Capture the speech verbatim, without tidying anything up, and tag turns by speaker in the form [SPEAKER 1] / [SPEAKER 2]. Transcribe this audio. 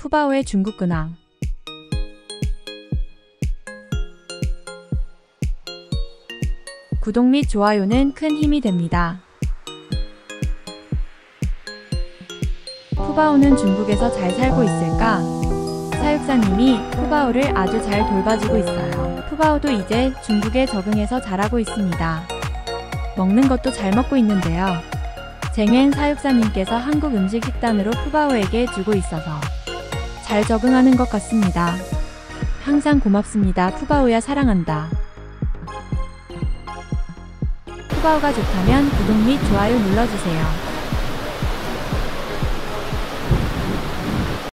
[SPEAKER 1] 푸바오의 중국 근황. 구독 및 좋아요는 큰 힘이 됩니다. 푸바오는 중국에서 잘 살고 있을까? 사육사님이 푸바오를 아주 잘 돌봐주고 있어요. 푸바오도 이제 중국에 적응해서 잘하고 있습니다. 먹는 것도 잘 먹고 있는데요. 쟁엔 사육사님께서 한국 음식 식단으로 푸바오에게 주고 있어서 잘 적응하는 것 같습니다. 항상 고맙습니다. 푸바오야 사랑한다. 푸바오가 좋다면 구독 및 좋아요 눌러주세요.